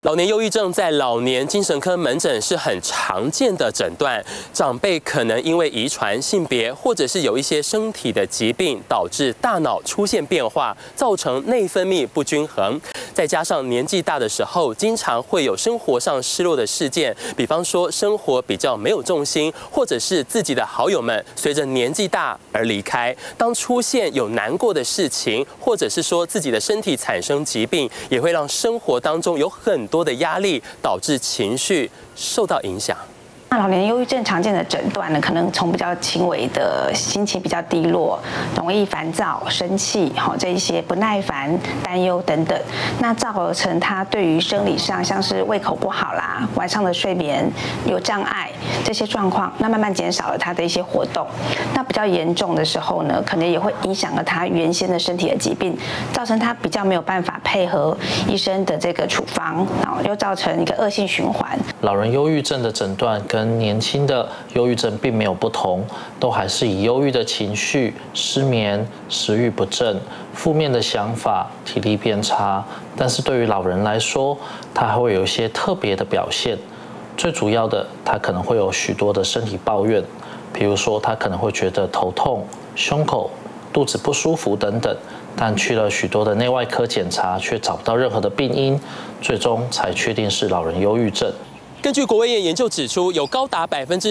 老年忧郁症在老年精神科门诊是很常见的诊断，长辈可能因为遗传、性别，或者是有一些身体的疾病，导致大脑出现变化，造成内分泌不均衡。再加上年纪大的时候，经常会有生活上失落的事件，比方说生活比较没有重心，或者是自己的好友们随着年纪大而离开。当出现有难过的事情，或者是说自己的身体产生疾病，也会让生活当中有很多的压力，导致情绪受到影响。 老年忧郁症常见的诊断呢，可能从比较轻微的心情比较低落、容易烦躁、生气，这一些不耐烦、担忧等等，那造而成他对于生理上像是胃口不好啦、晚上的睡眠有障碍这些状况，那慢慢减少了他的一些活动。那比较严重的时候呢，可能也会影响了他原先的身体的疾病，造成他比较没有办法配合医生的这个处方，然后又造成一个恶性循环。 老人忧郁症的诊断跟年轻的忧郁症并没有不同，都还是以忧郁的情绪、失眠、食欲不振、负面的想法、体力变差。但是对于老人来说，他还会有一些特别的表现。最主要的，他可能会有许多的身体抱怨，比如说他可能会觉得头痛、胸口、肚子不舒服等等，但去了许多的内外科检查，却找不到任何的病因，最终才确定是老人忧郁症。 根据国卫院研究指出，有高达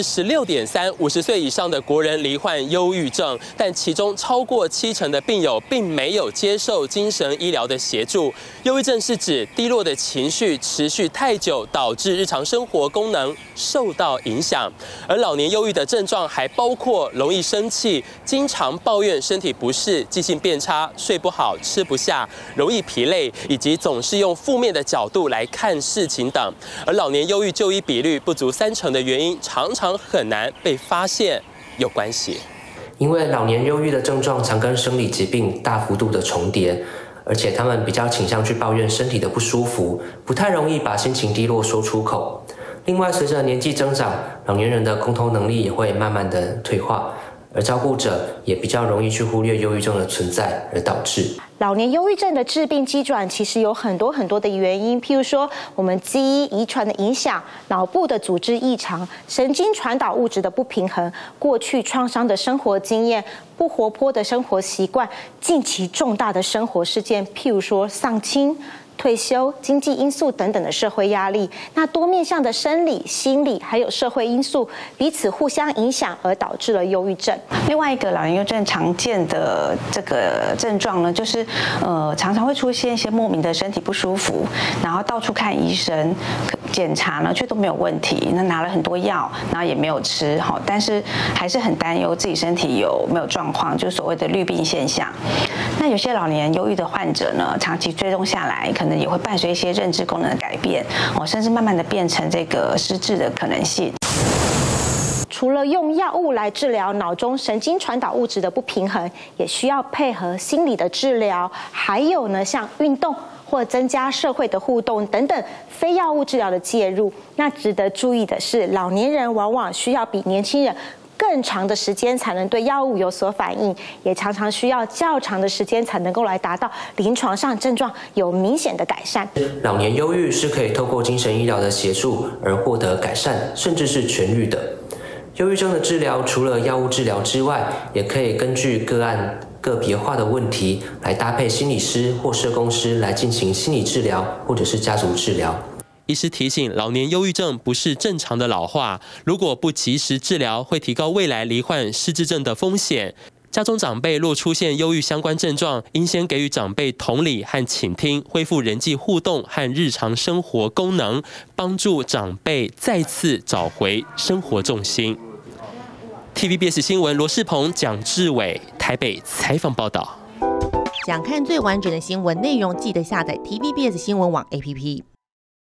16.3%50岁以上的国人罹患忧郁症，但其中超过70%的病友并没有接受精神医疗的协助。忧郁症是指低落的情绪持续太久，导致日常生活功能受到影响。而老年忧郁的症状还包括容易生气、经常抱怨身体不适、记性变差、睡不好、吃不下、容易疲累，以及总是用负面的角度来看事情等。而老年忧郁就医比率不足30%的原因，常常很难被发现有关系。 因为老年忧郁的症状常跟生理疾病大幅度的重叠，而且他们比较倾向去抱怨身体的不舒服，不太容易把心情低落说出口。另外，随着年纪增长，老年人的沟通能力也会慢慢的退化，而照顾者也比较容易去忽略忧郁症的存在，而导致老年忧郁症的致病机转其实有很多的原因，譬如说我们基因遗传的影响、脑部的组织异常、神经传导物质的不平衡、过去创伤的生活经验、不活泼的生活习惯、近期重大的生活事件，譬如说丧亲、退休、经济因素等等的社会压力，那多面向的生理、心理还有社会因素彼此互相影响，而导致了忧郁症。 另外一个老年忧郁症常见的这个症状呢，就是常常会出现一些莫名的身体不舒服，然后到处看医生，检查呢却都没有问题，那拿了很多药，然后也没有吃，但是还是很担忧自己身体有没有状况，就是所谓的虑病现象。那有些老年忧郁的患者呢，长期追踪下来，可能也会伴随一些认知功能的改变，甚至慢慢的变成这个失智的可能性。 除了用药物来治疗脑中神经传导物质的不平衡，也需要配合心理的治疗，还有呢，像运动或增加社会的互动等等非药物治疗的介入。那值得注意的是，老年人往往需要比年轻人更长的时间才能对药物有所反应，也常常需要较长的时间才能够来达到临床上症状有明显的改善。 老年忧郁是可以透过精神医疗的协助而获得改善，甚至是痊愈的。忧郁症的治疗除了药物治疗之外，也可以根据个案个别化的问题来搭配心理师或社工师来进行心理治疗或者是家族治疗。 医师提醒，老年忧郁症不是正常的老化，如果不及时治疗，会提高未来罹患失智症的风险。家中长辈若出现忧郁相关症状，应先给予长辈同理和倾听，恢复人际互动和日常生活功能，帮助长辈再次找回生活重心。TVBS 新闻罗世鹏、蒋志伟台北采访报道。 想看最完整的新闻内容，记得下载 TVBS 新闻网 APP。